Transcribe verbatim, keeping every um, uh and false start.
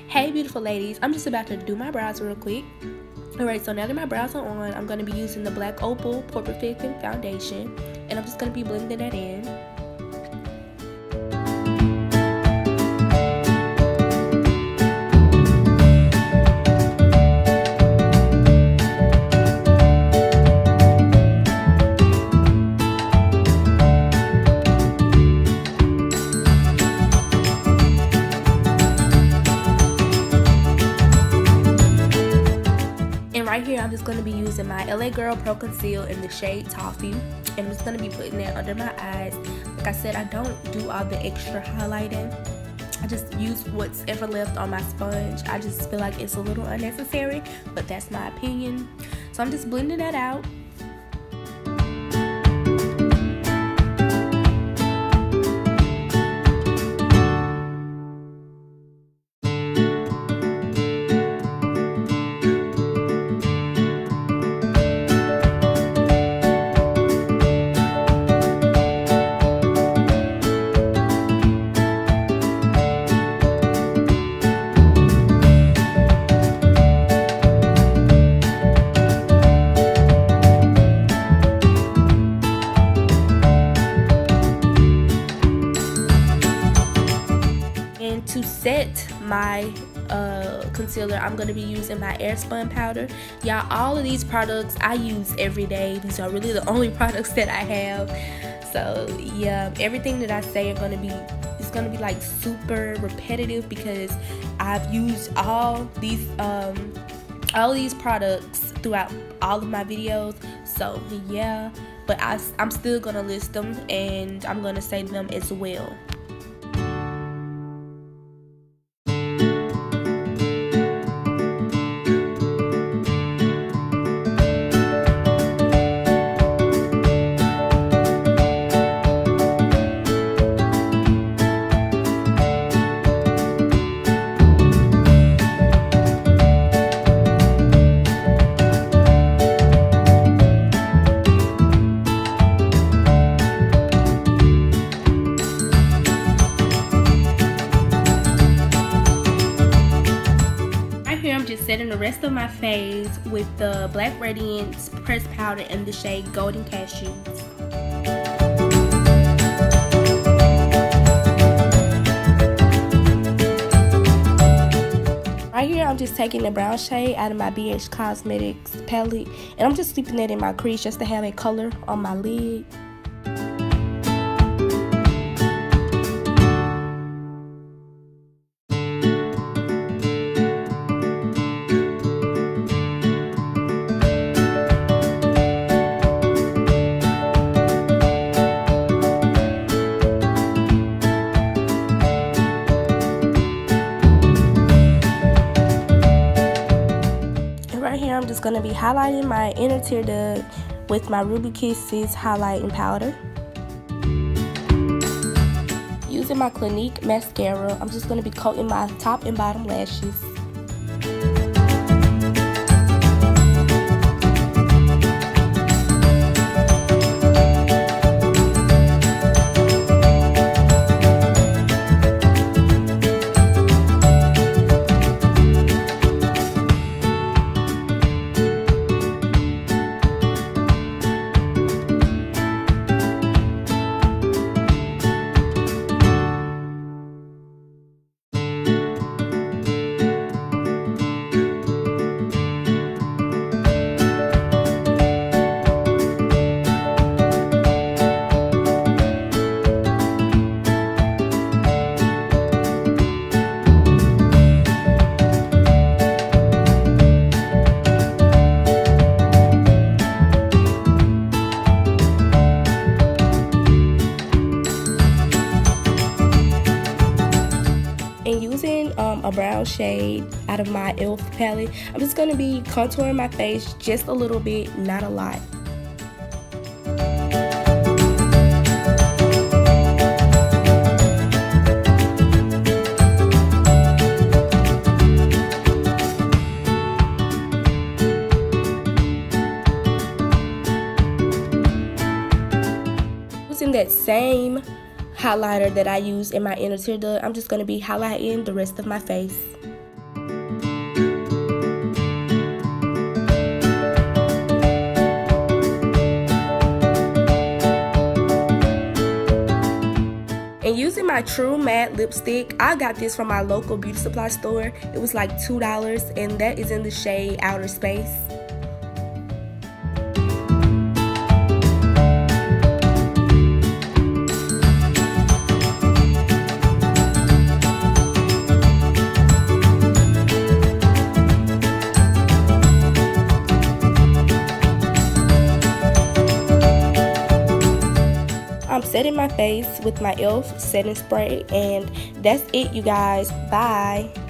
Hey beautiful ladies, I'm just about to do my brows real quick. Alright, so now that my brows are on, I'm going to be using the Black Opal Pore Perfecting Foundation, and I'm just going to be blending that in. And right here, I'm just going to be using my L A Girl Pro Conceal in the shade Toffee. And I'm just going to be putting that under my eyes. Like I said, I don't do all the extra highlighting. I just use what's ever left on my sponge. I just feel like it's a little unnecessary, but that's my opinion. So I'm just blending that out. To set my uh, concealer, I'm going to be using my Airspun powder. Y'all, all of these products I use every day. These are really the only products that I have. So yeah, everything that I say are going to be, it's going to be like super repetitive because I've used all these um, all of these products throughout all of my videos. So yeah, but I, I'm still going to list them and I'm going to say them as well. Setting the rest of my face with the Black Radiance pressed powder in the shade Golden Cashews. Right here, I'm just taking the brown shade out of my B H Cosmetics palette, and I'm just sleeping that in my crease just to have a color on my lid. I'm just going to be highlighting my inner tear duct with my Ruby Kisses highlighting powder. Using my Clinique mascara, I'm just going to be coating my top and bottom lashes. And using um, a brown shade out of my e l f palette, I'm just going to be contouring my face just a little bit, not a lot. Using that same highlighter that I use in my inner tear duct, I'm just going to be highlighting the rest of my face. And using my True Matte lipstick, I got this from my local beauty supply store. It was like two dollars, and that is in the shade Outer Space. I'm setting my face with my e l f setting spray, and that's it, you guys. Bye.